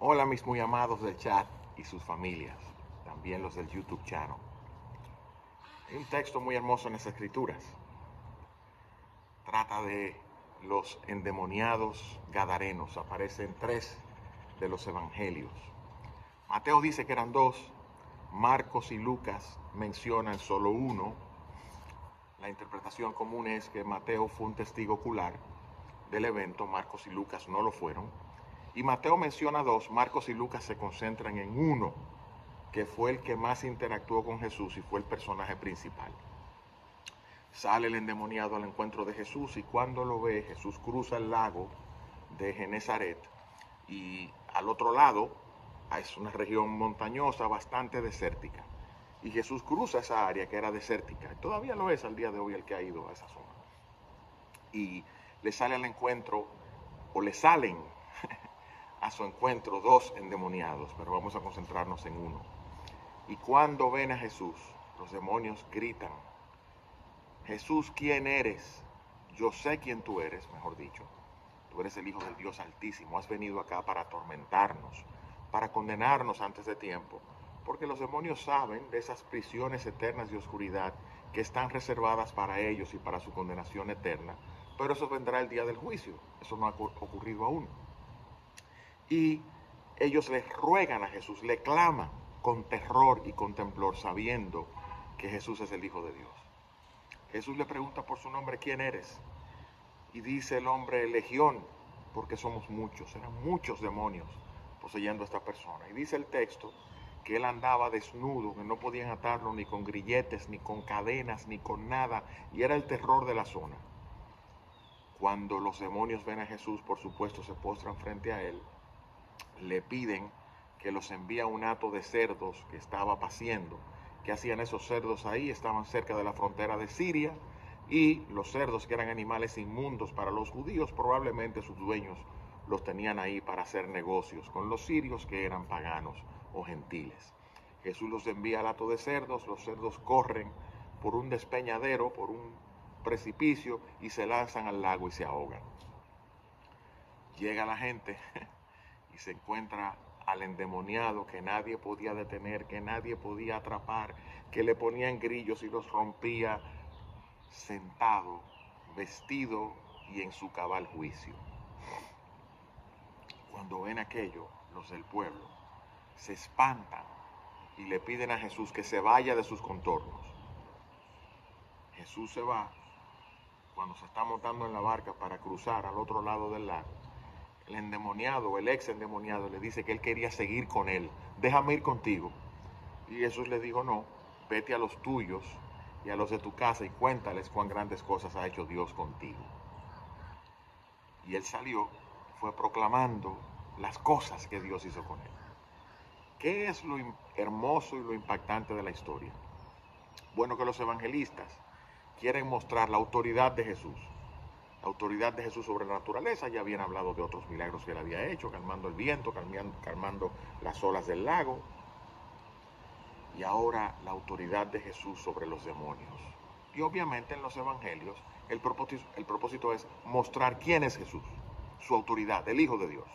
Hola mis muy amados del chat y sus familias, también los del YouTube channel. Hay un texto muy hermoso en las Escrituras. Trata de los endemoniados gadarenos. Aparecen tres de los evangelios. Mateo dice que eran dos. Marcos y Lucas mencionan solo uno. La interpretación común es que Mateo fue un testigo ocular del evento, Marcos y Lucas no lo fueron. Y Mateo menciona dos, Marcos y Lucas se concentran en uno, que fue el que más interactuó con Jesús y fue el personaje principal. Sale el endemoniado al encuentro de Jesús y cuando lo ve, Jesús cruza el lago de Genezaret y al otro lado es una región montañosa bastante desértica. Y Jesús cruza esa área que era desértica, y todavía lo es al día de hoy el que ha ido a esa zona. Y le sale al encuentro, o le salen a su encuentro dos endemoniados, pero vamos a concentrarnos en uno. Y cuando ven a Jesús, los demonios gritan: Jesús, ¿quién eres? Yo sé quién tú eres, mejor dicho. Tú eres el Hijo del Dios Altísimo. Has venido acá para atormentarnos, para condenarnos antes de tiempo. Porque los demonios saben de esas prisiones eternas de oscuridad que están reservadas para ellos y para su condenación eterna. Pero eso vendrá el día del juicio. Eso no ha ocurrido aún. Y ellos le ruegan a Jesús, le claman con terror y con temblor, sabiendo que Jesús es el Hijo de Dios. Jesús le pregunta por su nombre: ¿quién eres? Y dice el hombre: Legión, porque somos muchos, eran muchos demonios poseyendo a esta persona. Y dice el texto que él andaba desnudo, que no podían atarlo ni con grilletes, ni con cadenas, ni con nada, y era el terror de la zona. Cuando los demonios ven a Jesús, por supuesto, se postran frente a él, le piden que los envíe a un hato de cerdos que estaba paciendo. ¿Qué hacían esos cerdos ahí? Estaban cerca de la frontera de Siria, y los cerdos, que eran animales inmundos para los judíos, probablemente sus dueños los tenían ahí para hacer negocios con los sirios, que eran paganos o gentiles. Jesús los envía al hato de cerdos, los cerdos corren por un despeñadero, por un precipicio, y se lanzan al lago y se ahogan. Llega la gente y se encuentra al endemoniado que nadie podía detener, que nadie podía atrapar, que le ponían grillos y los rompía, sentado, vestido y en su cabal juicio. Cuando ven aquello, los del pueblo se espantan y le piden a Jesús que se vaya de sus contornos. Jesús se va. Cuando se está montando en la barca para cruzar al otro lado del lago, el endemoniado, el ex endemoniado, le dice que él quería seguir con él. Déjame ir contigo. Y Jesús le dijo: no, vete a los tuyos y a los de tu casa y cuéntales cuán grandes cosas ha hecho Dios contigo. Y él salió, fue proclamando las cosas que Dios hizo con él. ¿Qué es lo hermoso y lo impactante de la historia? Bueno, que los evangelistas quieren mostrar la autoridad de Jesús. La autoridad de Jesús sobre la naturaleza. Ya habían hablado de otros milagros que él había hecho, calmando el viento, calmando las olas del lago. Y ahora la autoridad de Jesús sobre los demonios. Y obviamente en los evangelios el propósito es mostrar quién es Jesús, su autoridad, el Hijo de Dios.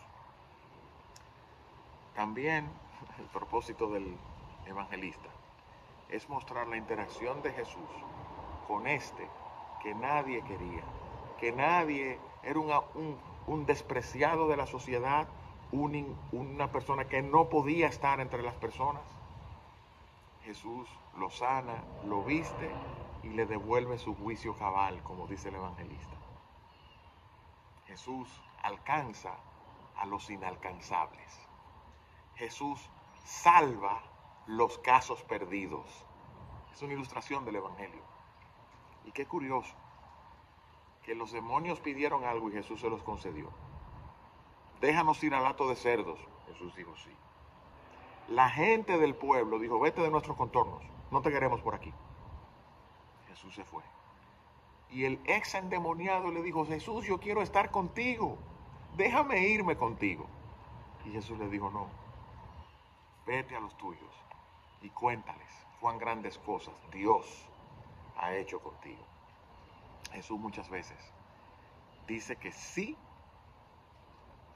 También el propósito del evangelista es mostrar la interacción de Jesús con este que nadie quería, que nadie, era un despreciado de la sociedad, una persona que no podía estar entre las personas. Jesús lo sana, lo viste y le devuelve su juicio cabal, como dice el evangelista. Jesús alcanza a los inalcanzables. Jesús salva los casos perdidos. Es una ilustración del evangelio. Y qué curioso que los demonios pidieron algo y Jesús se los concedió. Déjanos ir al hato de cerdos. Jesús dijo sí. La gente del pueblo dijo: vete de nuestros contornos, no te queremos por aquí. Jesús se fue. Y el ex endemoniado le dijo: Jesús, yo quiero estar contigo, déjame irme contigo. Y Jesús le dijo: no, vete a los tuyos y cuéntales cuán grandes cosas Dios ha hecho contigo. Jesús muchas veces dice que sí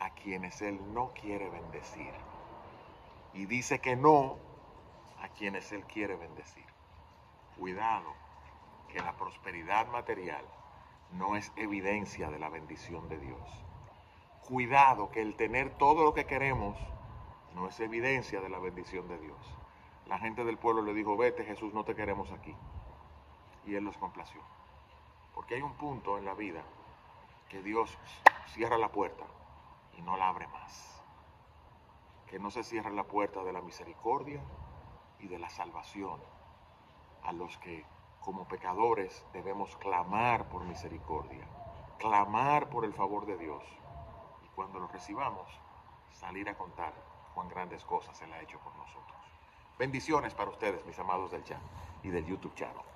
a quienes Él no quiere bendecir. Y dice que no a quienes Él quiere bendecir. Cuidado, que la prosperidad material no es evidencia de la bendición de Dios. Cuidado, que el tener todo lo que queremos no es evidencia de la bendición de Dios. La gente del pueblo le dijo, vete Jesús, no te queremos aquí. Y Él los complació. Porque hay un punto en la vida que Dios cierra la puerta y no la abre más. Que no se cierra la puerta de la misericordia y de la salvación a los que como pecadores debemos clamar por misericordia, clamar por el favor de Dios, y cuando lo recibamos, salir a contar cuán grandes cosas Él ha hecho por nosotros. Bendiciones para ustedes, mis amados del chat y del YouTube channel.